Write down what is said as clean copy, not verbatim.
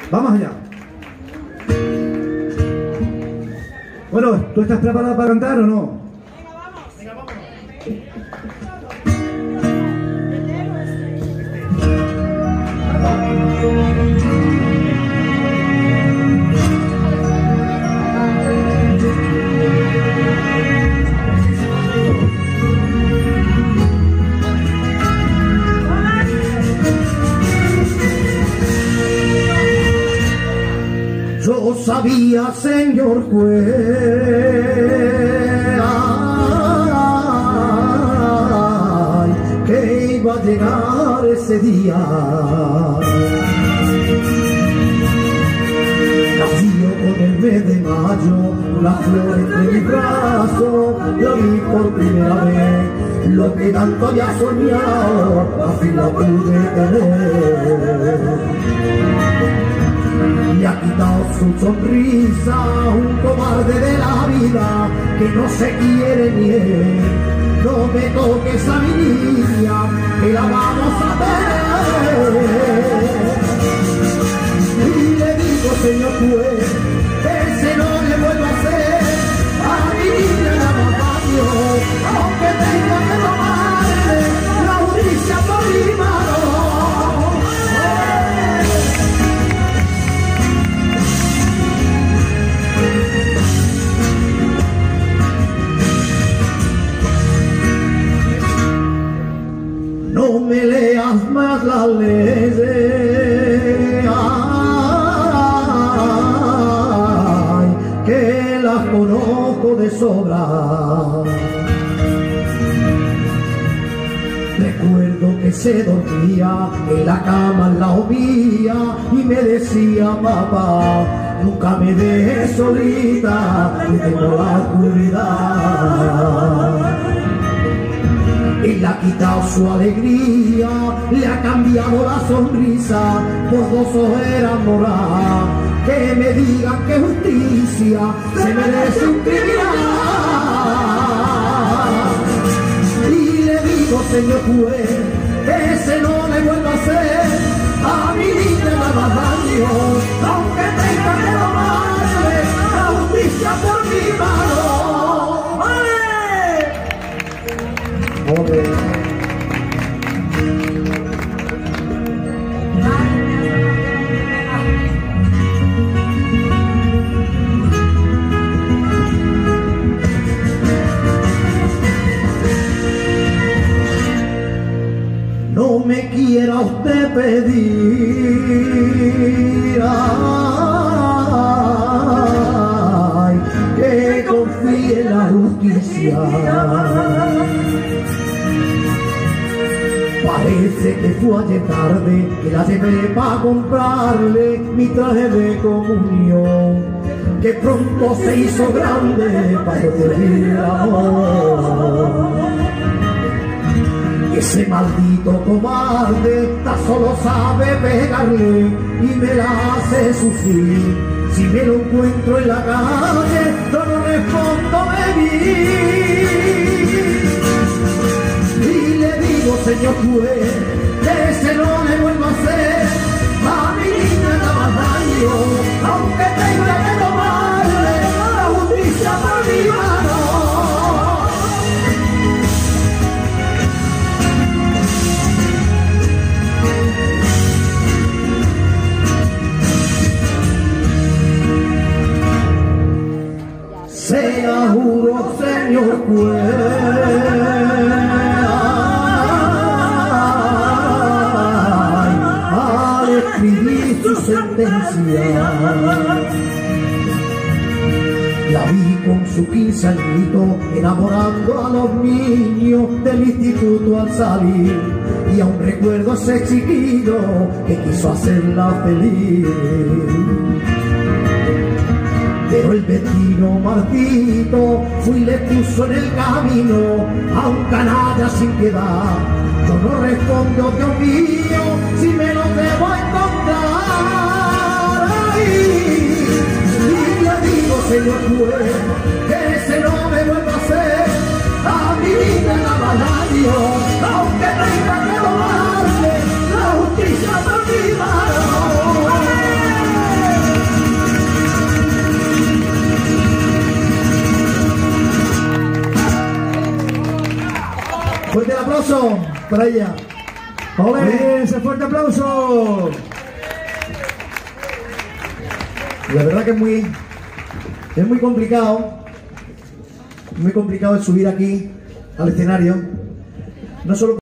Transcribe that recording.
Vamos allá. Bueno, ¿tú estás preparada para cantar o no? Venga, vamos. Yo sabía, señor juez, que iba a llegar ese día. Nació con el mes de mayo, una flor entre mis brazos, la vi por primera vez, lo que tanto había soñado, al fin la pude tener. Le ha quitado su sonrisa, un cobarde de la vida que no se quiere ni él. No me toques a mi niña, que la vamos a ver. Y le digo, señor juez, que ese no le vuelvo a hacer a mi niña la matario, aunque tenga que tomarle la justicia por mi mano. No me leas más las leyes, ay, que las conozco de sobra. Recuerdo que se dormía en la cama al lado mía y me decía, papá, nunca me dejes solita, que tengo la oscuridad. Él le ha quitado su alegría, le ha cambiado la sonrisa por dos ojeras moradas. Que me digan que justicia se merece un criminal. Y le digo, señor juez, que ese no le vuelvo a hacer a mi niña nada daño, aunque tenga que tomarle la justicia por mi mano. No me quiera usted pedir, ay, que confíe en la justicia. Parece que fue ayer tarde que la llevé para comprarle mi traje de comunión, que pronto se hizo grande para el amor. Ese maldito cobarde tan solo sabe pegarle y me la hace sufrir. Si me lo encuentro en la calle, yo no respondo de mí. Señor juez, que ese no le vuelvo a hacer a mi niña nada daño, aunque tenga que tomarle la justicia por mi mano. Sea juro, señor juez, escribí su sentencia. La vi con su 15 añitos enamorando a los niños del instituto al salir, y aún recuerdo ese chiquillo que quiso hacerla feliz. Pero el vecino Martito fue y le puso en el camino a un canalla sin piedad. Yo no respondo, Dios mío, si me lo debo encontrar. Ay, y le digo, señor juez, que ese no me vuelva a hacer a mi vida nada daño, aunque tenga que tomarle la justicia por mi mano. Fuerte el aplauso para ella. ¡Ole! ¡Ese fuerte aplauso! La verdad que es muy complicado. Muy complicado el subir aquí al escenario. No solo